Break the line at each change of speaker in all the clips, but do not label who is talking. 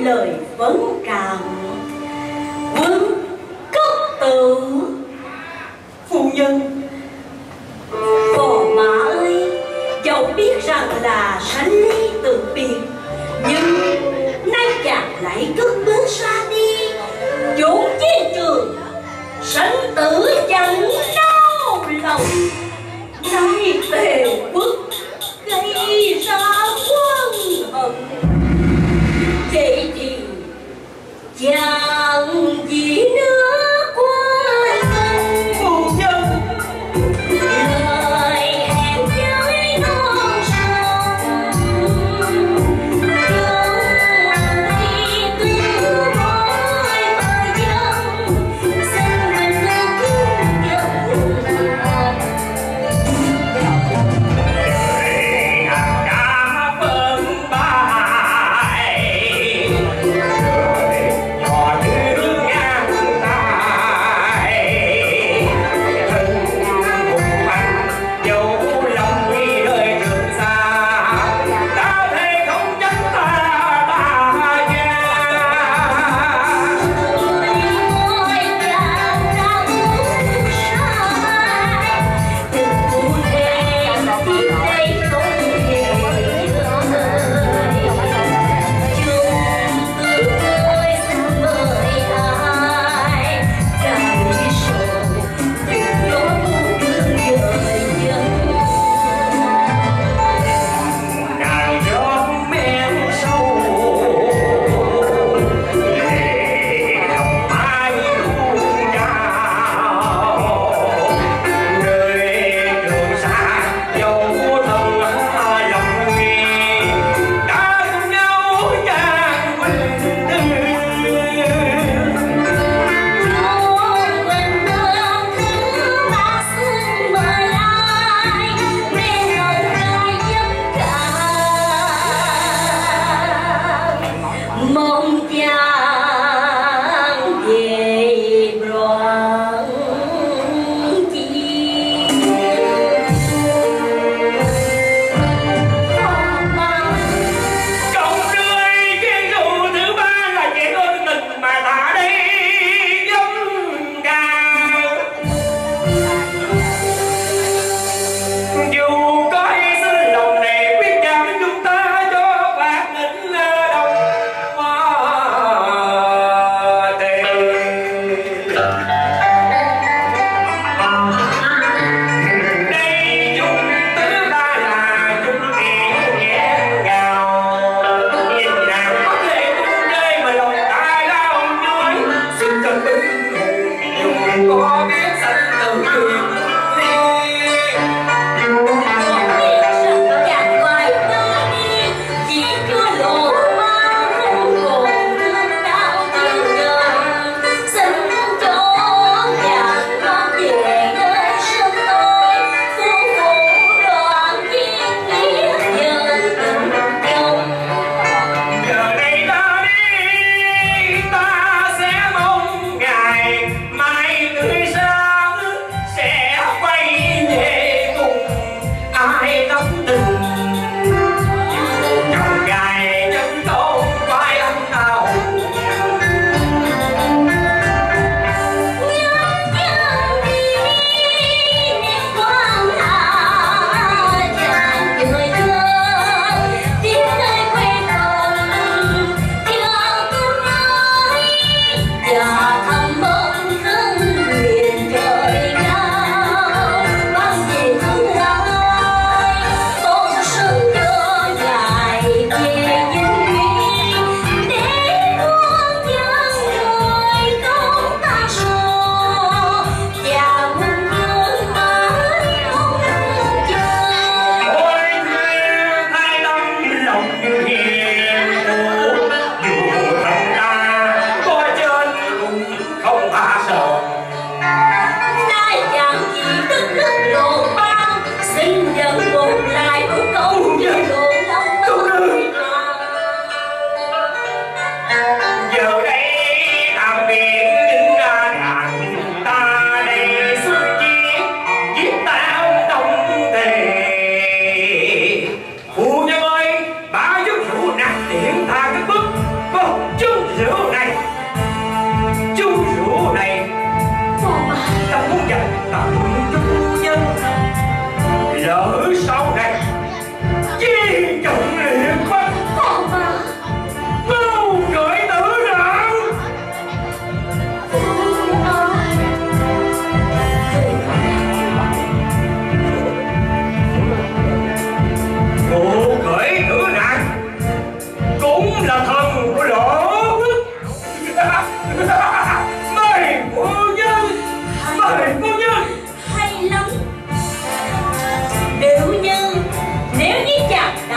lời vấn cảm. Quân cốc tử. Phu nhân. Phò mã ơi, dẫu biết rằng là sanh ly từ biệt, nhưng nay chàng lại cất bước xa đi, chốn chiến trường sinh tử chẳng đau lòng. Nay Tề quốc gây ra quân hận, vậy thì chẳng gì nữa quan tâm. Phu nhân. Lời hẹn với non sông, chung đi cứ mỗi bờ dân, xin mình lên cứu dân.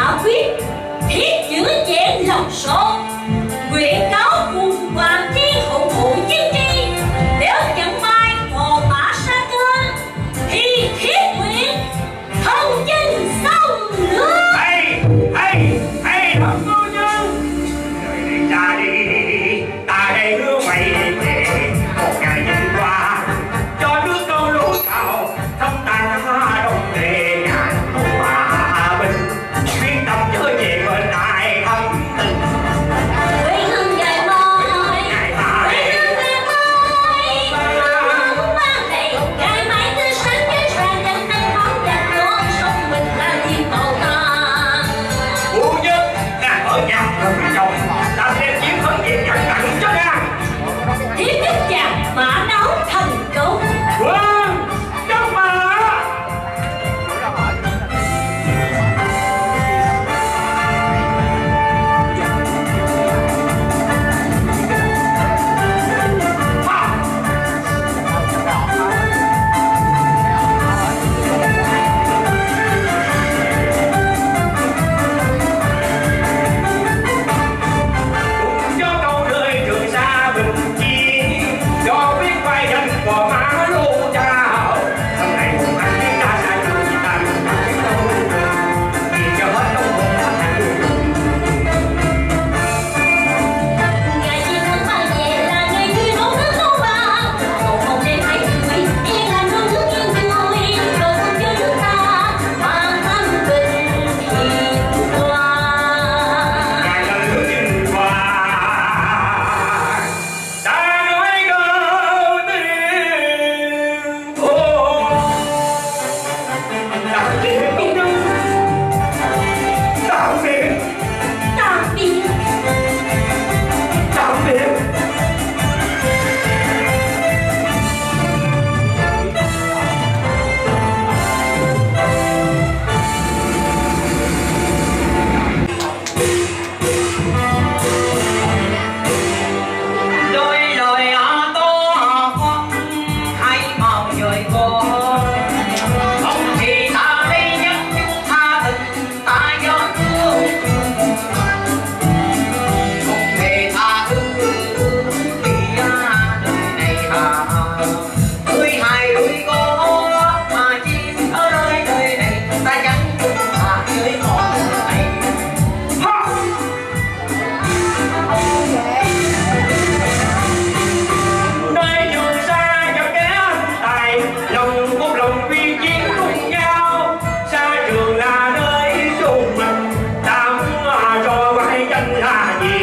hạ quyết, thiết chữ vẹn lòng son, nguyện cáo cùng hoàng thiên hậu phụ chiến tri. Nếu chẳng may một mã sa tên thì thiết nguyện thông chinh sông nước.
Hay thằng cô nhân đời đi ra đi, ta đây hứa mày về một ngày nhìn qua cho nước câu lúa cao thâm tàn đông đề ngàn thu hòa bình, chuyên tâm trở về bên ai thâm tình.
Quê hương ngày mai, quê hương ngày mai, mang đầy ngày mai tươi sáng với tràn ngập ánh bóng đẹp non sông mình là thiên màu ta.
Phu nhân đang ở nhà gần chồng, ta xem chiến phân diện nhận tặng cho ra.
Thiếp chúc chàng mã đấu thành công.
Vâng, chúc mừng. Cho câu đời trường xa bình chiến, cho biết vai danh của má lô chào. Hôm nay cùng anh biết ta sai trường gì ta đừng đặt cái câu vì cho hết đông hồn ta thành đường.
Ngày chi thân mang về là ngày duy đổ nước nấu vàng, một hồn đêm hay vui yên lành non nước yên vui, cầu mong cho nước ta mang thanh bình hiền hòa.
Ngài là nước nhìn qua ta nói câu tình thôi. Tạm biệt cô nhân, tạm biệt,
Tạm biệt.
tạm biệt. Đôi lời to con hãy mau rời con, không thì ta đây nhất chúng tha tình ta do thương, không thể tha thứ vì đời này hà đôi hai đôi có mà chi ở nơi đời này ta chẳng cùng hà với con này. Nơi trường xa cho kẻ anh tài, lòng cùng lòng quy chiến cùng nhau. Xa trường là nơi chung mình, ta muốn cho vai danh là gì?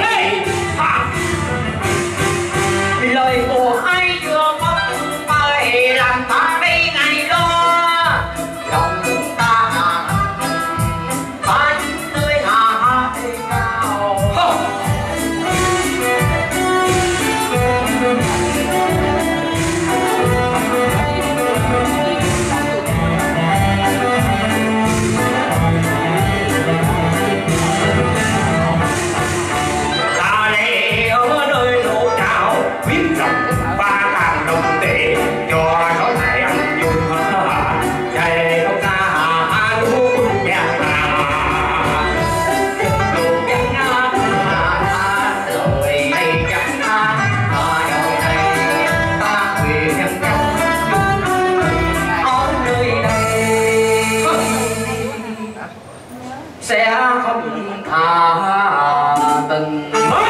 Lời của ai chưa mất phải làm ta đây ngày đó. Lòng ta ta nơi hà cao. Ta đây ở nơi lỗ trào biết rằng ba thằng đồng tệ cho nó lại anh dùng chạy không ta luôn nhà luôn chẳng rồi đây chẳng đời này ta quyền nhân ở nơi đây sẽ không tha tình.